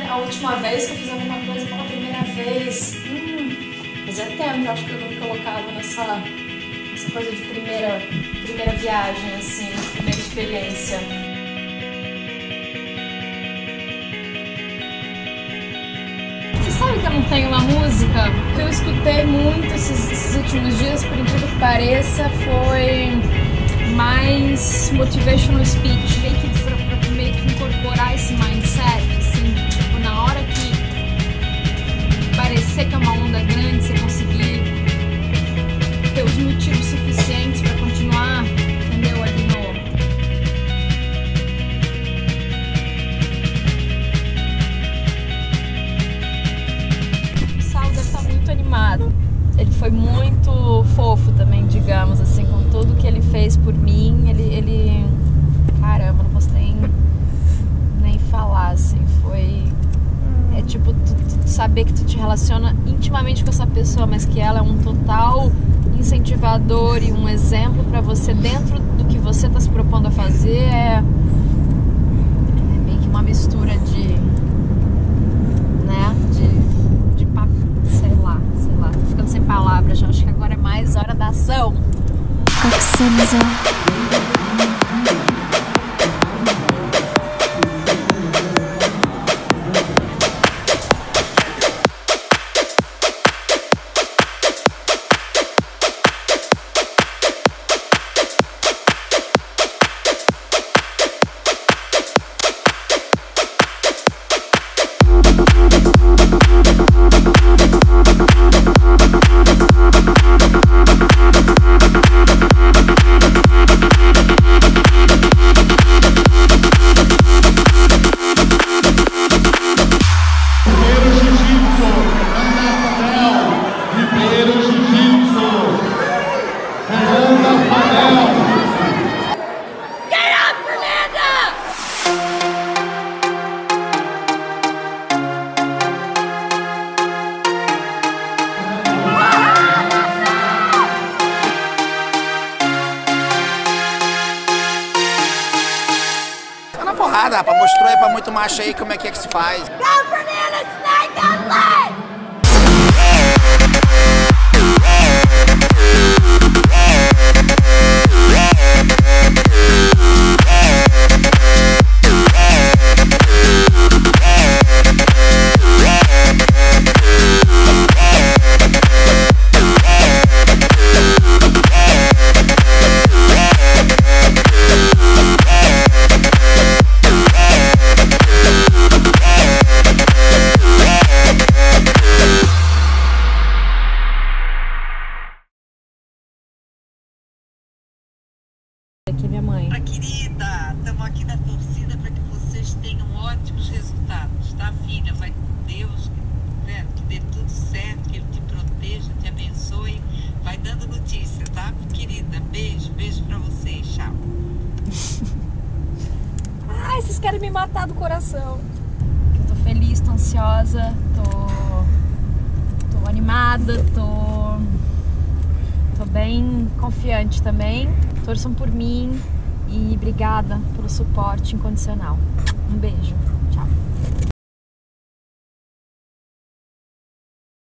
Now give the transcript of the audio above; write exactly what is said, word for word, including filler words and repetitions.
a última vez que eu fiz alguma coisa pela primeira vez. Hum, fazia tempo, eu acho que eu não me colocava nessa, nessa coisa de primeira, primeira viagem, assim, primeira experiência. Você sabe que eu não tenho uma música que eu escutei muito esses, esses últimos dias, por incrível que pareça, foi mais motivational speech, meio que pra, pra meio que incorporar esse mindset, assim, tipo, na hora que parecer que é uma onda grande, você conseguir ter os motivos suficientes pra continuar, entendeu, ali no... O Saulo deve estar muito animado. Ele foi muito fofo também, digamos, assim, com tudo que ele fez por mim. Ele, ele... Caramba, não posso nem, nem falar, assim, foi... É tipo, tu, tu saber que tu te relaciona intimamente com essa pessoa, mas que ela é um total incentivador e um exemplo pra você dentro do que você tá se propondo a fazer. É, é meio que uma mistura de... né, de... de papo, sei lá, sei lá, tô ficando sem palavras já, acho que agora é mais hora da ação. Porrada, rapaz, mostrou aí pra muito macho aí como é que é que se faz. Go Fernanda, snake that leg! Aqui minha mãe. Pra querida, estamos aqui na torcida para que vocês tenham ótimos resultados, tá, filha? Vai com Deus, né? Que dê tudo certo, que Ele te proteja, te abençoe. Vai dando notícia, tá, querida? Beijo, beijo pra vocês, tchau. Ai, vocês querem me matar do coração. Eu tô feliz, tô ansiosa, tô, tô animada, tô, tô bem confiante também. Torçam por mim e obrigada pelo suporte incondicional. Um beijo.